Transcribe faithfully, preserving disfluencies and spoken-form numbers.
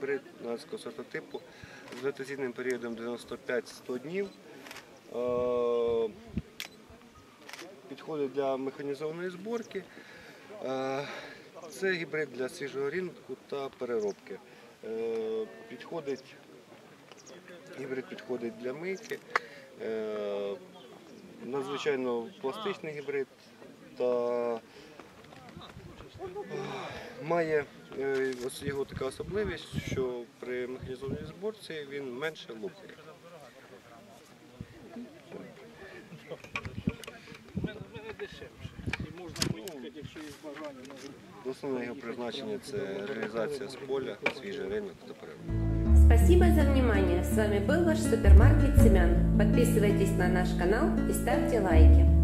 гібрид канадського сортотипу з вегетаційним періодом дев'яносто п'ять - сто днів. Підходить для механізованої зборки. Це гібрид для свіжого ринку та переробки. Підходить, гібрид підходить для мийки. Надзвичайно пластичний гібрид та має ось його така особливість, що при механізованій зборці він менше лопає. Основне його призначення – це реалізація з поля, свіжий ринок та переробка. Спасибо за внимание. С вами был ваш супермаркет семян. Подписывайтесь на наш канал и ставьте лайки.